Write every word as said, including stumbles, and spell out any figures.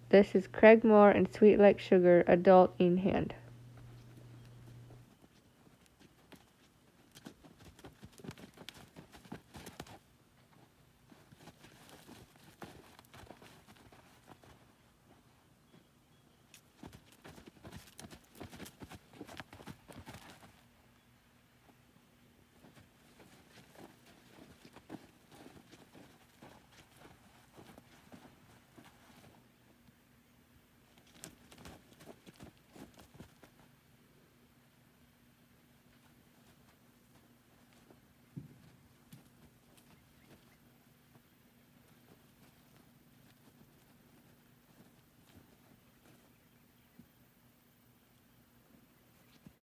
This is Craigmore and Sweet Like Sugar, adult in hand.